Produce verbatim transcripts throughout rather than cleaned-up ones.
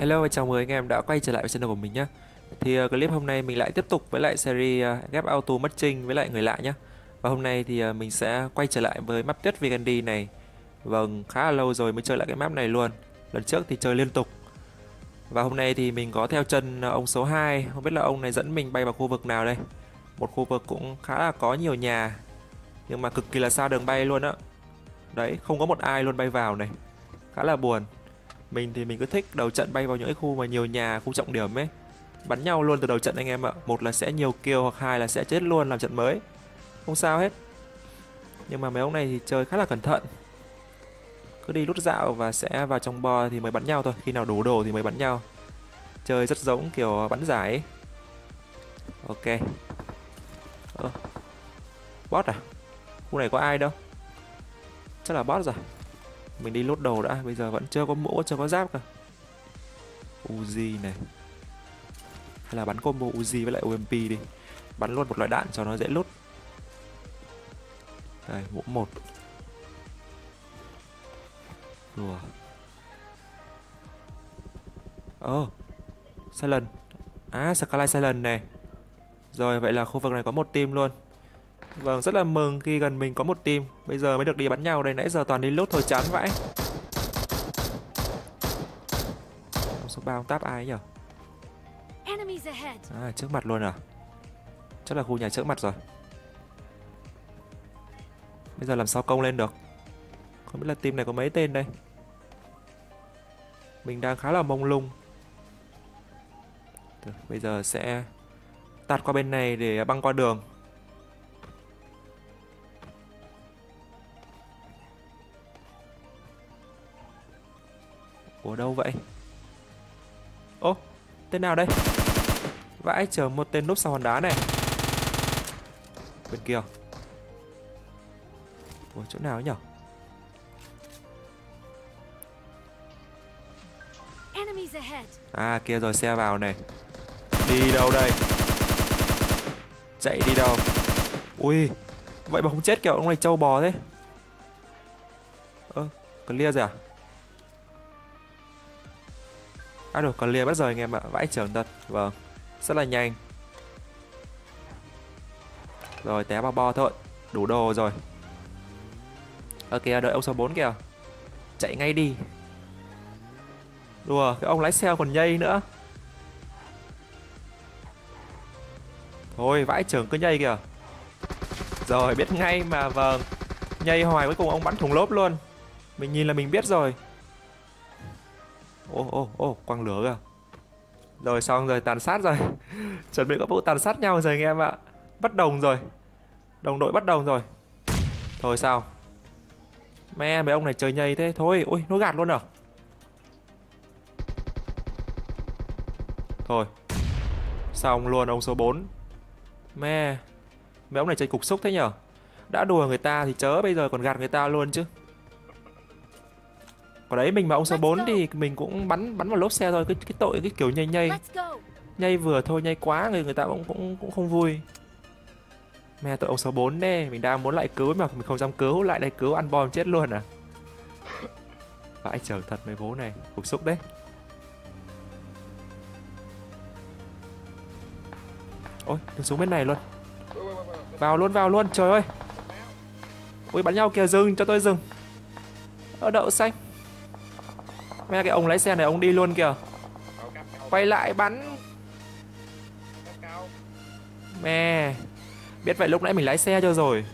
Hello và chào mừng anh em đã quay trở lại với channel của mình nhé. Thì uh, clip hôm nay mình lại tiếp tục với lại series uh, ghép auto mất trinh với lại người lạ nhé. Và hôm nay thì uh, mình sẽ quay trở lại với map Tuyết Vegandy này. Vâng, khá là lâu rồi mới chơi lại cái map này luôn. Lần trước thì chơi liên tục. Và hôm nay thì mình có theo chân uh, ông số hai. Không biết là ông này dẫn mình bay vào khu vực nào đây. Một khu vực cũng khá là có nhiều nhà, nhưng mà cực kỳ là xa đường bay luôn á. Đấy, không có một ai luôn bay vào này. Khá là buồn. Mình thì mình cứ thích đầu trận bay vào những cái khu mà nhiều nhà, khu trọng điểm ấy. Bắn nhau luôn từ đầu trận anh em ạ. Một là sẽ nhiều kill hoặc hai là sẽ chết luôn làm trận mới. Không sao hết. Nhưng mà mấy ông này thì chơi khá là cẩn thận. Cứ đi lút dạo và sẽ vào trong bo thì mới bắn nhau thôi. Khi nào đủ đồ thì mới bắn nhau. Chơi rất giống kiểu bắn giải ấy. Ok. Ờ. Bot à? Khu này có ai đâu. Chắc là bot rồi. Mình đi lút đồ đã, bây giờ vẫn chưa có mũ, chưa có giáp cả. Uzi này. Hay là bắn combo Uzi với lại u em pê đi. Bắn luôn một loại đạn cho nó dễ lút. Đây, mũ một. Đùa. Ồ, oh, Silent. À, Skyline Silent này. Rồi, vậy là khu vực này có một team luôn. Vâng, rất là mừng khi gần mình có một team. Bây giờ mới được đi bắn nhau đây, nãy giờ toàn đi lút thôi chán vãi. Ông số ba ông táp ai nhỉ? À, trước mặt luôn à? Chắc là khu nhà trước mặt rồi. Bây giờ làm sao công lên được? Không biết là team này có mấy tên đây. Mình đang khá là mông lung. Được, bây giờ sẽ tạt qua bên này để băng qua đường. Ủa đâu vậy? Ô, tên nào đây? Vãi, chờ một tên núp sau hòn đá này. Bên kia. Ủa, chỗ nào ấy nhở? À, kia rồi, xe vào này. Đi đâu đây? Chạy đi đâu? Ui, vậy mà không chết kiểu ông này trâu bò thế. Ơ, clear rồi à? À được, còn lia bắt rồi anh em ạ, vãi trưởng thật. Vâng, rất là nhanh. Rồi, té vào bo thôi, đủ đồ rồi. Ở kìa, đợi ông số bốn kìa. Chạy ngay đi. Đùa, cái ông lái xe còn nhây nữa. Thôi, vãi trưởng cứ nhây kìa. Rồi, biết ngay mà, vâng. Nhây hoài cuối cùng ông bắn thùng lốp luôn. Mình nhìn là mình biết rồi. Ô ô ô, quăng lửa kìa. Rồi xong rồi, tàn sát rồi. Chuẩn bị có vụ tàn sát nhau rồi anh em ạ. Bắt đồng rồi. Đồng đội bắt đồng rồi. Thôi sao? Mẹ, mấy ông này chơi nhây thế. Thôi, ui, nó gạt luôn à? Thôi. Xong luôn ông số bốn. Mẹ, mấy ông này chơi cục xúc thế nhở? Đã đùa người ta thì chớ, bây giờ còn gạt người ta luôn chứ. Còn đấy, mình mà ông số bốn thì mình cũng bắn bắn vào lốp xe thôi. Cái cái tội cái kiểu nhây nhây. Nhây vừa thôi, nhây quá người người ta cũng cũng cũng không vui. Mẹ, tội ông số bốn đấy, mình đang muốn lại cứu mà mình không dám cứu, lại đây cứu ăn bom chết luôn à. Vãi trời thật mấy bố này, cục xúc đấy. Ôi, đừng xuống bên này luôn. Vào luôn, vào luôn, trời ơi. Ui, bắn nhau kìa, dừng, cho tôi dừng. Ở đậu xanh. Mẹ, cái ông lái xe này ông đi luôn kìa. Quay lại bắn. Mẹ, biết vậy lúc nãy mình lái xe cho rồi.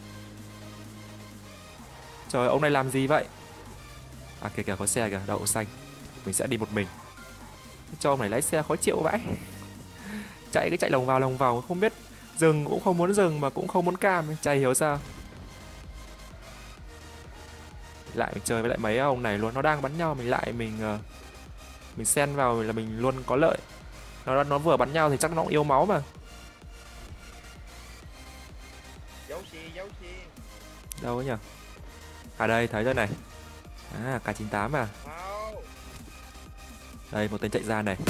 Trời, ông này làm gì vậy? À kìa kìa, có xe kìa, đậu xanh. Mình sẽ đi một mình. Cho ông này lái xe khó chịu vãi. Chạy cứ chạy lồng vào lồng vào, không biết dừng cũng không muốn dừng mà cũng không muốn cam, chả hiểu sao. Lại mình chơi với lại mấy ông này luôn, nó đang bắn nhau mình lại mình uh, mình xen vào là mình luôn có lợi. Nó nó vừa bắn nhau thì chắc nó cũng yếu máu mà. Giấu xe, giấu xe. Đâu ấy nhỉ? À đây, thấy rồi này. À, K chín tám à. Đây, một tên chạy ra này.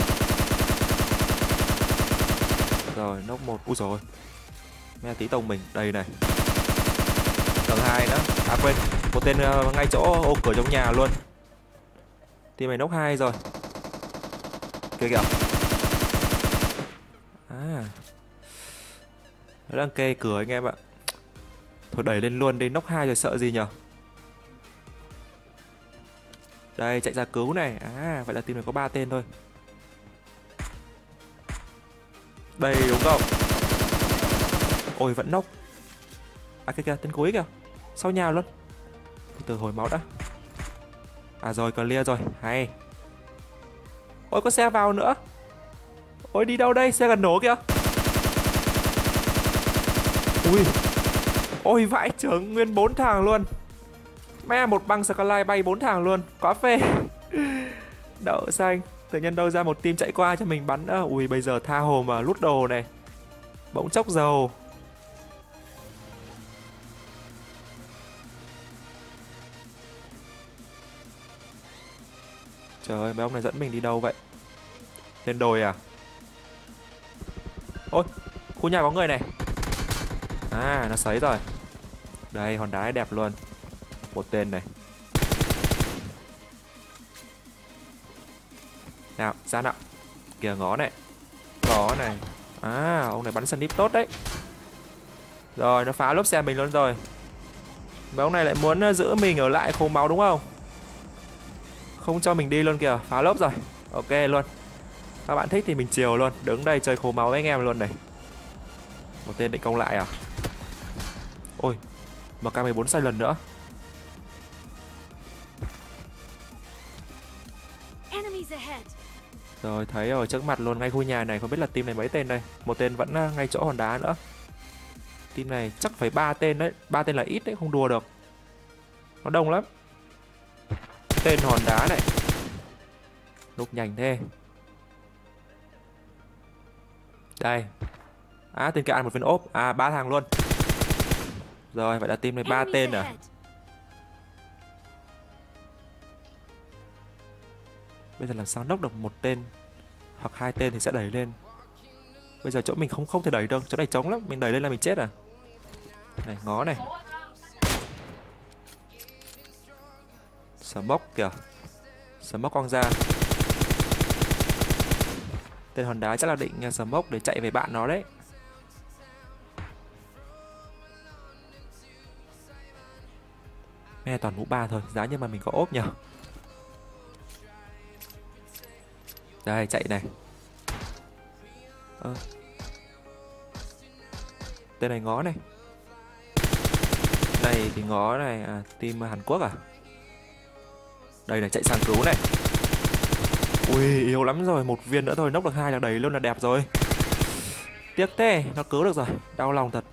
Rồi, nốc một. Úi rồi. Mẹ tí tông mình, đây này. Tầng hai nữa. À quên, một tên uh, ngay chỗ ô cửa trong nhà luôn. Team này nốc hai rồi. Kìa kìa. À, nó đang kê cửa anh em ạ. Thôi đẩy lên luôn đi, knock hai rồi sợ gì nhở. Đây, chạy ra cứu này. À, vậy là team này có ba tên thôi. Đây đúng không? Ôi vẫn knock. À kìa kìa, tên cuối kìa. Sau nhà luôn. Từ từ hồi máu đã. À rồi, clear rồi, hay. Ôi có xe vào nữa. Ôi đi đâu đây, xe gần nổ kìa. Ui. Ôi vãi trưởng, nguyên bốn thằng luôn. Mẹ, một băng Skyline bay bốn thằng luôn, quá phê. Đậu xanh. Tự nhiên đâu ra một team chạy qua cho mình bắn nữa. Ui bây giờ tha hồ mà lút đồ này. Bỗng chốc dầu. Trời ơi, mấy ông này dẫn mình đi đâu vậy? Lên đồi à? Ôi, khu nhà có người này. À, nó sấy rồi. Đây, hòn đá đẹp luôn. Một tên này. Nào, ra nào. Kìa ngó này. Có này. À, ông này bắn sniper tốt đấy. Rồi, nó phá lốp xe mình luôn rồi. Mấy ông này lại muốn giữ mình ở lại khô máu đúng không? Không cho mình đi luôn kìa, phá lốp rồi. Ok luôn. Các bạn thích thì mình chiều luôn. Đứng đây chơi khô máu với anh em luôn này. Một tên định công lại à? Ôi, em ca mười bốn sai lần nữa. Rồi thấy ở trước mặt luôn, ngay khu nhà này. Không biết là team này mấy tên đây. Một tên vẫn ngay chỗ hòn đá nữa. Team này chắc phải ba tên đấy. Ba tên là ít đấy, không đùa được. Nó đông lắm. Tên hòn đá này. Lúc nhanh thế. Đây. À, tên kia ăn một viên ốp. À, ba thằng luôn. Rồi, vậy là team này ba tên à? Bây giờ làm sao knock được một tên hoặc hai tên thì sẽ đẩy lên. Bây giờ chỗ mình không không thể đẩy được, chỗ này trống lắm, mình đẩy lên là mình chết à. Này, ngó này. Smoke kìa. Smoke quăng ra. Tên hòn đá chắc là định smoke để chạy về bạn nó đấy. Nghe toàn mũ ba thôi, giá như mà mình có ốp nhỉ. Đây, chạy này. Ờ. Tên này ngó này. Này thì ngó này, à, team Hàn Quốc à? Đây này, chạy sang cứu này. Ui, yếu lắm rồi, một viên nữa thôi, nốc được hai là đầy luôn là đẹp rồi. Tiếc thế, nó cứu được rồi, đau lòng thật.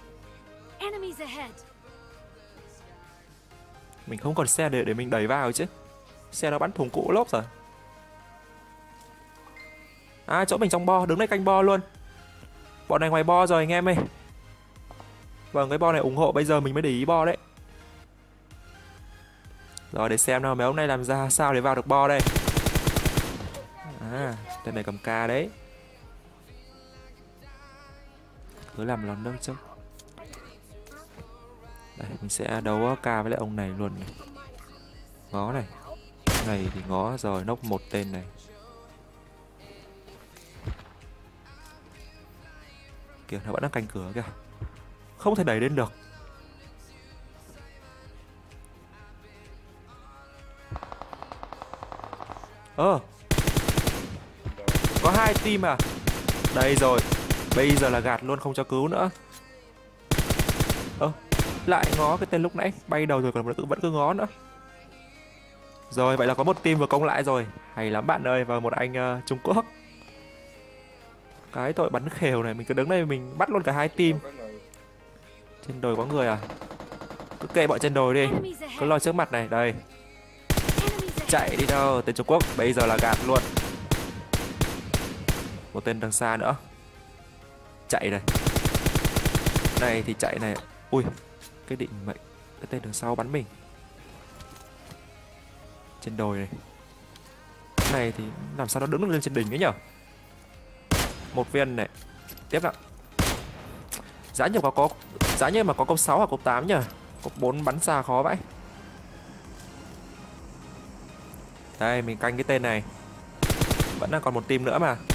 Mình không còn xe để để mình đẩy vào chứ. Xe nó bắn thùng cũ lốp rồi. À, chỗ mình trong bo, đứng đây canh bo luôn. Bọn này ngoài bo rồi anh em ơi. Vâng, cái bo này ủng hộ, bây giờ mình mới để ý bo đấy. Rồi để xem nào mấy ông này làm ra sao để vào được bo đây. À, tên này cầm ca đấy. Cứ làm lon nước chứ. Đây, mình sẽ đấu ca với lại ông này luôn này. Ngó này. Này thì ngó rồi, nốc một tên này. Kìa, nó vẫn đang canh cửa kìa. Không thể đẩy lên được. Ơ, có hai team à? Đây rồi. Bây giờ là gạt luôn, không cho cứu nữa. Ơ, lại ngó cái tên lúc nãy. Bay đầu rồi còn vẫn cứ, vẫn cứ ngó nữa. Rồi, vậy là có một team vừa công lại rồi. Hay lắm bạn ơi. Và một anh uh, Trung Quốc. Cái tội bắn khều này. Mình cứ đứng đây mình bắt luôn cả hai team. Trên đồi có người à? Cứ kệ bọn trên đồi đi. Cứ lo trước mặt này, đây. Chạy đi đâu, tên Trung Quốc. Bây giờ là gạt luôn. Một tên đằng xa nữa. Chạy này. Này thì chạy này. Ui, cái định mệnh. Cái tên đằng sau bắn mình. Trên đồi này. Cái này thì làm sao nó đứng được lên trên đỉnh ấy nhở. Một viên này. Tiếp nào. Giá như có có giá như mà có cốc sáu hoặc cốc tám nhỉ. Cốc bốn bắn xa khó vãi. Đây, mình canh cái tên này. Vẫn đang còn một team nữa mà.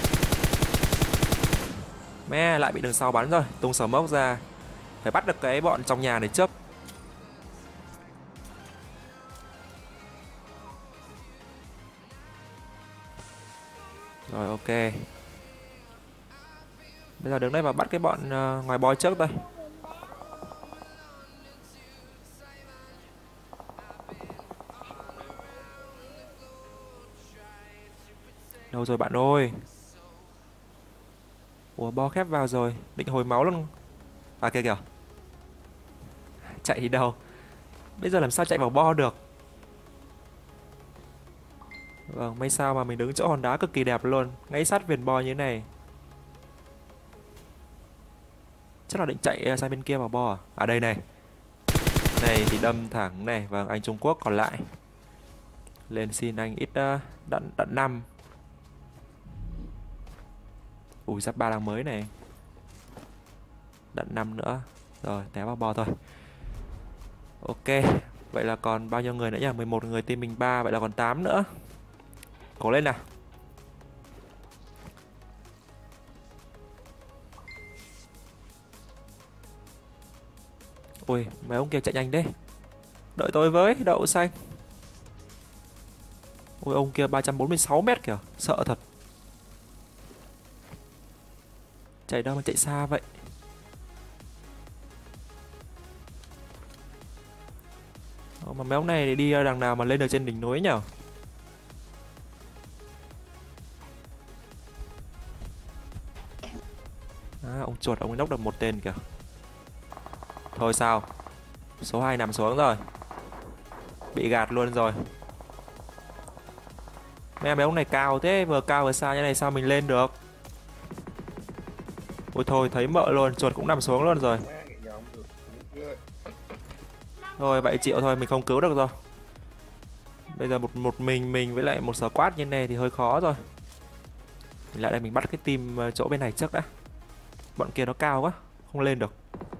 Mẹ lại bị đường sau bắn rồi. Tung smoke ra. Phải bắt được cái bọn trong nhà này trước. Rồi ok. Bây giờ đứng đây và bắt cái bọn uh, ngoài boy trước thôi. Đâu rồi bạn ơi? Ủa bo khép vào rồi. Định hồi máu luôn. À kìa kìa. Chạy đi đâu? Bây giờ làm sao chạy vào bo được? Vâng, may sao mà mình đứng chỗ hòn đá cực kỳ đẹp luôn. Ngay sát viền bo như thế này. Chắc là định chạy sang bên kia vào bo à? À đây này. Này thì đâm thẳng này. Vâng, anh Trung Quốc còn lại. Lên xin anh ít uh, đạn đạn năm. Ui giáp ba đang mới này. Đạn năm nữa. Rồi té vào bo thôi. Ok. Vậy là còn bao nhiêu người nữa nhỉ? mười một người, team mình ba. Vậy là còn tám nữa. Cố lên nào. Ui mấy ông kia chạy nhanh đấy. Đợi tôi với đậu xanh. Ui ông kia ba trăm bốn mươi sáu mét kìa. Sợ thật. Chạy đâu mà chạy xa vậy. Ồ, mà mấy ông này đi đằng nào mà lên được trên đỉnh núi nhỉ? À, ông chuột ông ấy nốc được một tên kìa. Thôi sao? Số hai nằm xuống rồi. Bị gạt luôn rồi. Mẹ mấy ông này cao thế. Vừa cao vừa xa như này sao mình lên được? Ôi thôi thấy mợ luôn. Chuột cũng nằm xuống luôn rồi. Thôi vậy chịu thôi. Mình không cứu được rồi. Bây giờ một một mình mình với lại một squad như này thì hơi khó rồi. Mình lại đây mình bắt cái team chỗ bên này trước đã. Bọn kia nó cao quá. Không lên được.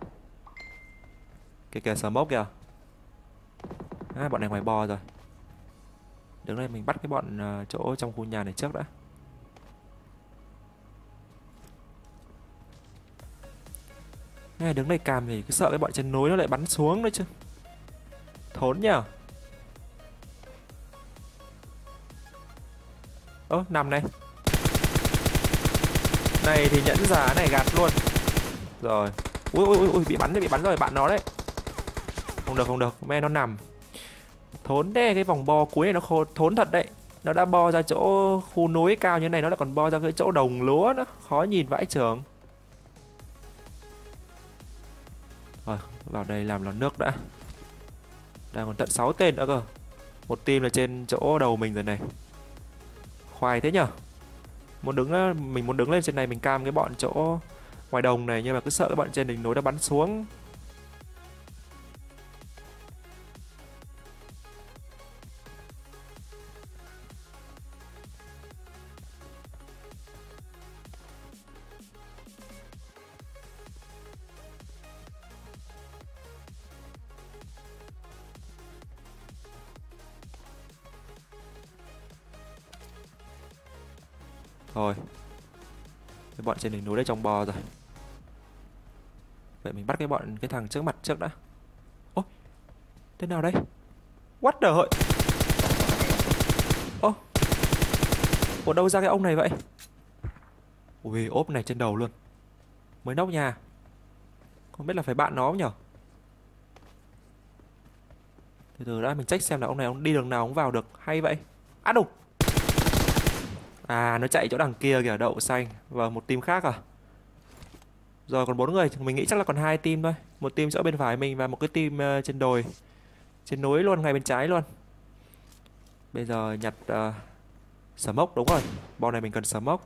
Kìa kìa smoke kìa. À, bọn này ngoài bo rồi. Đứng đây mình bắt cái bọn uh, chỗ trong khu nhà này trước đã. À, đứng đây cam thì cứ sợ cái bọn trên núi nó lại bắn xuống nữa chứ. Thốn nhờ. Ơ nằm này. Này thì nhẫn giá này gạt luôn. Rồi. Ui ui ui bị bắn đấy, bị bắn rồi bạn nó đấy. Không được không được, mẹ nó nằm. Thốn đe cái vòng bo cuối này nó khô, thốn thật đấy. Nó đã bo ra chỗ khu núi cao như này, nó lại còn bo ra cái chỗ đồng lúa nữa, khó nhìn vãi chưởng. Rồi, vào đây làm lò nước đã. Đang còn tận sáu tên nữa cơ. Một team là trên chỗ đầu mình rồi này. Khoai thế nhở. Muốn đứng mình muốn đứng lên trên này mình cam cái bọn chỗ ngoài đồng này, nhưng mà cứ sợ cái bọn trên đỉnh núi nó bắn xuống. Thôi cái bọn trên đỉnh núi đây trong bò rồi. Vậy mình bắt cái bọn cái thằng trước mặt trước đã. Ôi thế nào đây? What the hợi. Ô ủa đâu ra cái ông này vậy? Ui ốp này trên đầu luôn. Mới nóc nhà. Không biết là phải bạn nó không nhở? Từ từ đã mình check xem là ông này ông đi đường nào ông vào được. Hay vậy. À đâu. À nó chạy chỗ đằng kia kìa, đậu xanh. Và một team khác à. Rồi còn bốn người, mình nghĩ chắc là còn hai team thôi. Một team chỗ bên phải mình và một cái team uh, trên đồi. Trên núi luôn, ngay bên trái luôn. Bây giờ nhặt uh, smoke, đúng rồi. Bo này mình cần smoke.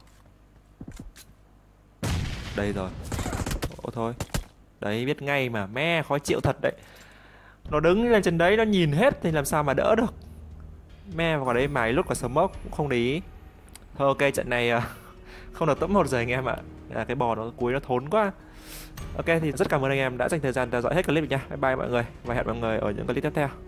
Đây rồi. Ồ thôi. Đấy biết ngay mà, me khó chịu thật đấy. Nó đứng lên trên đấy nó nhìn hết thì làm sao mà đỡ được. Me vào đấy mày lúc cả smoke cũng không để ý. Thôi ok trận này uh, không được top một rồi anh em ạ. À, cái bò nó cuối nó thốn quá. Ok thì rất cảm ơn anh em đã dành thời gian theo dõi hết clip nha. Bye bye mọi người và hẹn mọi người ở những clip tiếp theo.